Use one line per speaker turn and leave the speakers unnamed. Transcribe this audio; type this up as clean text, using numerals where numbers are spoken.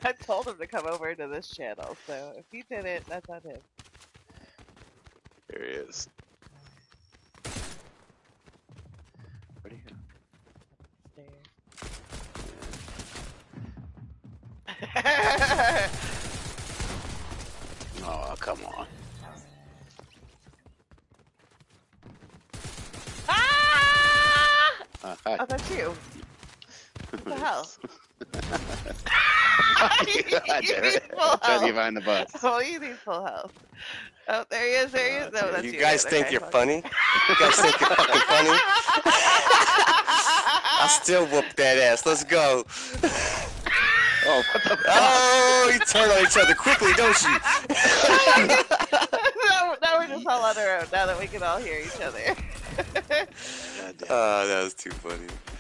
I told him to come over to this channel, so if he did it, that's on him.
There he is. Where'd he go? Oh, come on.
Ah!
Hi.
Oh, that's you. What the hell?
God damn it. I'm trying to get behind the bus.
Oh, you need full health. Oh, there he is, there he is. No, that's
You
you.
guys
Okay,
think
okay,
you're
fuck.
funny? You guys think you're fucking funny? I'll still whoop that ass. Let's go.
Oh, what the fuck?
Oh, you turn on each other quickly, don't you?
now we're just all on our own, now that we can all hear each other.
God damn it.
Oh, that was too funny.